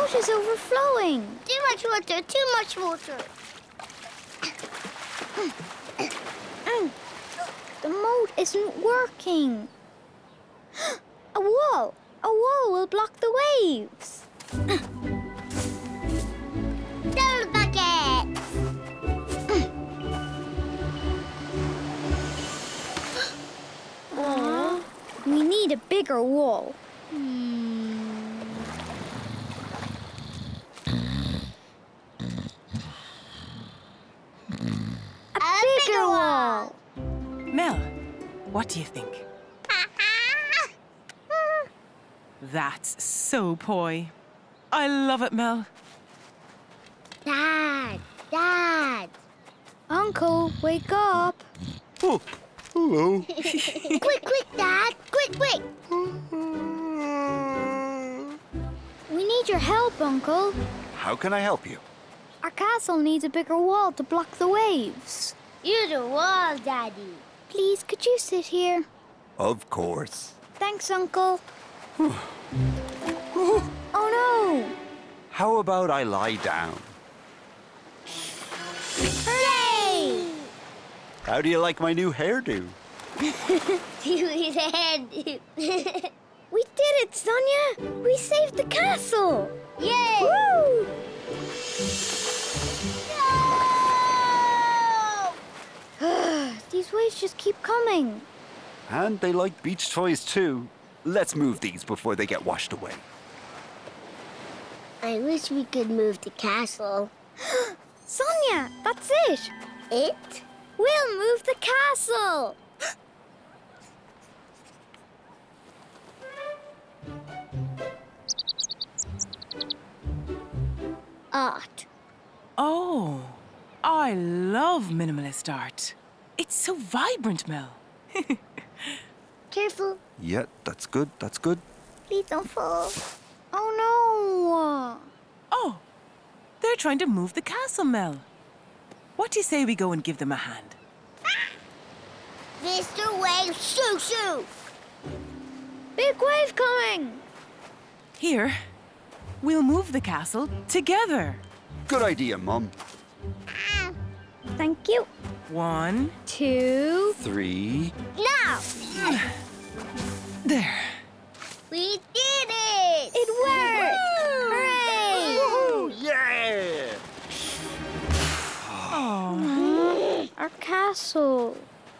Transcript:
moat is overflowing. Too much water, too much water. The moat isn't working. A wall! A wall will block the waves. Double bucket! We need a bigger wall. A bigger wall. Mel, what do you think? That's so poi. I love it, Mel. Dad! Dad! Uncle, wake up. Oh, hello. Quick, Dad! Quick! We need your help, Uncle. How can I help you? Our castle needs a bigger wall to block the waves. You're the wall, Daddy. Please, could you sit here? Of course. Thanks, Uncle. Oh, no! How about I lie down? Hooray! How do you like my new hairdo? His head. We did it, Sonia! We saved the castle! Yay! Woo! No! These waves just keep coming. And they like beach toys too. Let's move these before they get washed away. I wish we could move the castle. Sonia, that's it! It? We'll move the castle! Art. Oh, I love minimalist art. It's so vibrant, Mel. Careful. Yeah, that's good, that's good. Please don't fall. Oh, no! Oh, they're trying to move the castle, Mel. What do you say we go and give them a hand? Mr. Wave, shoo! Big wave coming! Here, we'll move the castle together. Good idea, Mum. Thank you. 1, 2... 3... Now!